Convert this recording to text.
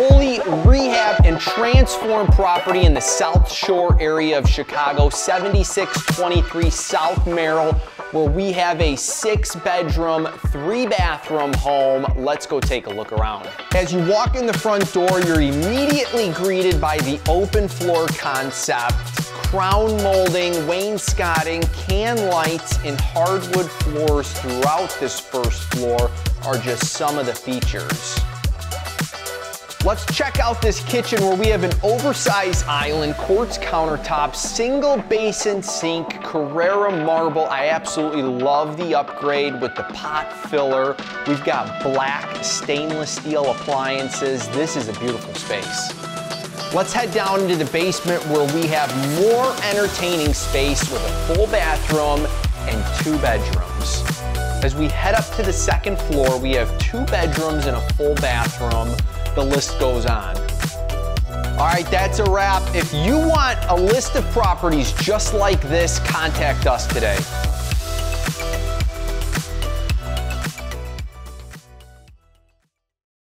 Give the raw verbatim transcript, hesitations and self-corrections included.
fully rehab and transformed property in the South Shore area of Chicago, seventy-six twenty-three South Merrill, where we have a six bedroom, three bathroom home. Let's go take a look around. As you walk in the front door, you're immediately greeted by the open floor concept, crown molding, wainscoting, can lights, and hardwood floors throughout this first floor are just some of the features. Let's check out this kitchen where we have an oversized island, quartz countertops, single basin sink, Carrara marble. I absolutely love the upgrade with the pot filler. We've got black stainless steel appliances. This is a beautiful space. Let's head down into the basement where we have more entertaining space with a full bathroom and two bedrooms. As we head up to the second floor, we have two bedrooms and a full bathroom. The list goes on. All right, that's a wrap. If you want a list of properties just like this, contact us today.